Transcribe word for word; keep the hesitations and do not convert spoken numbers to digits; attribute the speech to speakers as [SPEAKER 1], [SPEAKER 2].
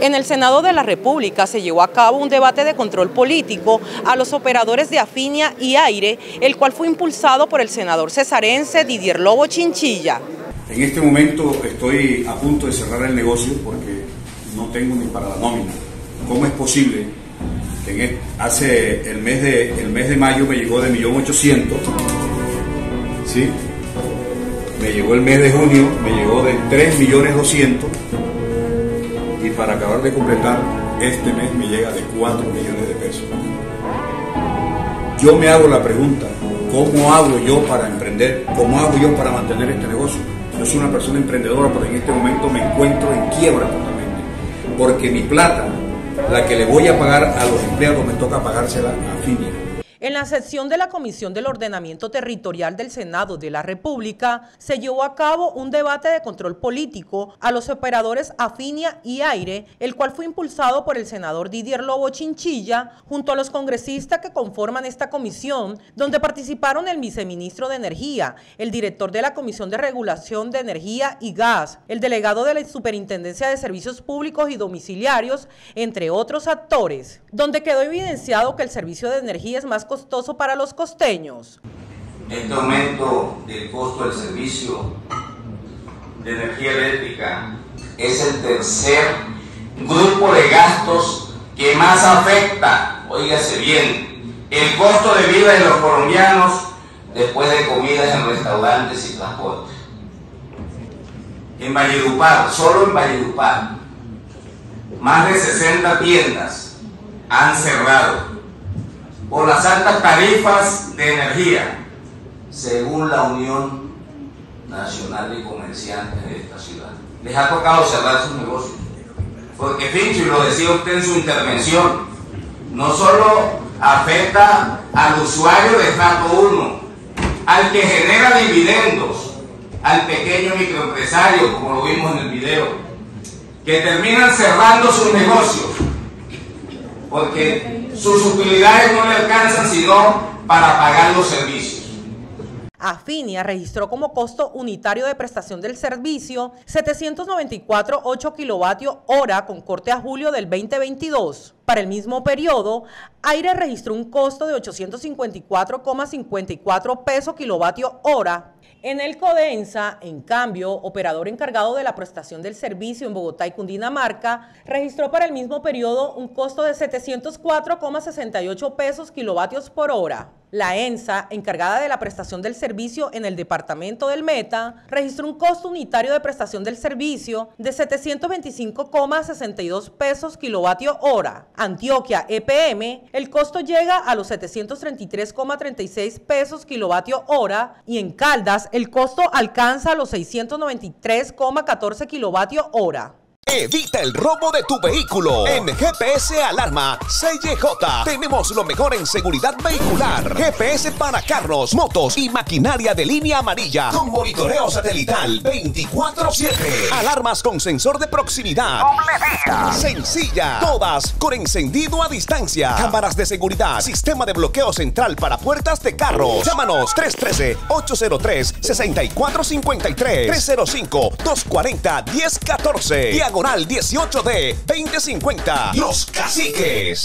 [SPEAKER 1] En el Senado de la República se llevó a cabo un debate de control político a los operadores de Afinia y Aire, el cual fue impulsado por el senador cesarense Didier Lobo Chinchilla.
[SPEAKER 2] En este momento estoy a punto de cerrar el negocio porque no tengo ni para la nómina. ¿Cómo es posible que en el, hace el mes, de, el mes de mayo me llegó de un millón ochocientos mil, ¿sí? Me llegó el mes de junio, me llegó de tres millones doscientos mil y para acabar de completar este mes me llega de cuatro millones de pesos. Yo me hago la pregunta, ¿cómo hago yo para emprender? ¿Cómo hago yo para mantener este negocio? Yo soy una persona emprendedora, pero en este momento me encuentro en quiebra totalmente, porque mi plata, la que le voy a pagar a los empleados, me toca pagársela a Afinia.
[SPEAKER 1] En la sesión de la Comisión del Ordenamiento Territorial del Senado de la República se llevó a cabo un debate de control político a los operadores Afinia y Aire, el cual fue impulsado por el senador Didier Lobo Chinchilla junto a los congresistas que conforman esta comisión, donde participaron el viceministro de Energía, el director de la Comisión de Regulación de Energía y Gas, el delegado de la Superintendencia de Servicios Públicos y Domiciliarios, entre otros actores, donde quedó evidenciado que el servicio de energía es más costoso para los costeños.
[SPEAKER 3] Este aumento del costo del servicio de energía eléctrica es el tercer grupo de gastos que más afecta, óigase bien, el costo de vida de los colombianos después de comidas en restaurantes y transporte. En Valledupar, solo en Valledupar, más de sesenta tiendas han cerrado por las altas tarifas de energía, según la Unión Nacional de Comerciantes de esta ciudad. Les ha tocado cerrar sus negocios, porque Fincho, y lo decía usted en su intervención, no solo afecta al usuario de estrato uno, al que genera dividendos, al pequeño microempresario, como lo vimos en el video, que terminan cerrando sus negocios, porque sus utilidades no le alcanzan sino para pagar los servicios.
[SPEAKER 1] Afinia registró como costo unitario de prestación del servicio setecientos noventa y cuatro punto ocho kilovatios hora con corte a julio del veinte veintidós. Para el mismo periodo, Aire registró un costo de ochocientos cincuenta y cuatro coma cincuenta y cuatro pesos kilovatio hora. En el Codensa, en cambio, operador encargado de la prestación del servicio en Bogotá y Cundinamarca, registró para el mismo periodo un costo de setecientos cuatro coma sesenta y ocho pesos kilovatios por hora. La ENSA, encargada de la prestación del servicio en el departamento del Meta, registró un costo unitario de prestación del servicio de setecientos veinticinco coma sesenta y dos pesos kilovatio hora. Antioquia, E P M, el costo llega a los setecientos treinta y tres coma treinta y seis pesos kilovatio hora y en Caldas el costo alcanza los seiscientos noventa y tres coma catorce kilovatio hora.
[SPEAKER 4] Evita el robo de tu vehículo. En G P S Alarma C Y J tenemos lo mejor en seguridad vehicular. G P S para carros, motos y maquinaria de línea amarilla con monitoreo satelital veinticuatro siete. Alarmas con sensor de proximidad. Doble vía. Sencilla. Todas con encendido a distancia. Cámaras de seguridad. Sistema de bloqueo central para puertas de carros. Llámanos tres uno tres, ocho cero tres, seis cuatro cinco tres, tres cero cinco, dos cuatro cero, uno cero uno cuatro. Diagonal dieciocho D veinte cincuenta. Los Caciques.